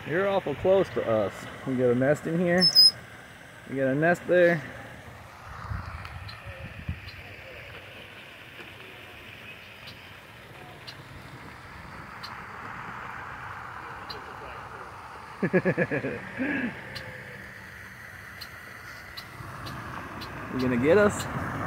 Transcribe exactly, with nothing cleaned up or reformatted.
You're awful close to us. We got a nest in here. We got a nest there. You gonna get us?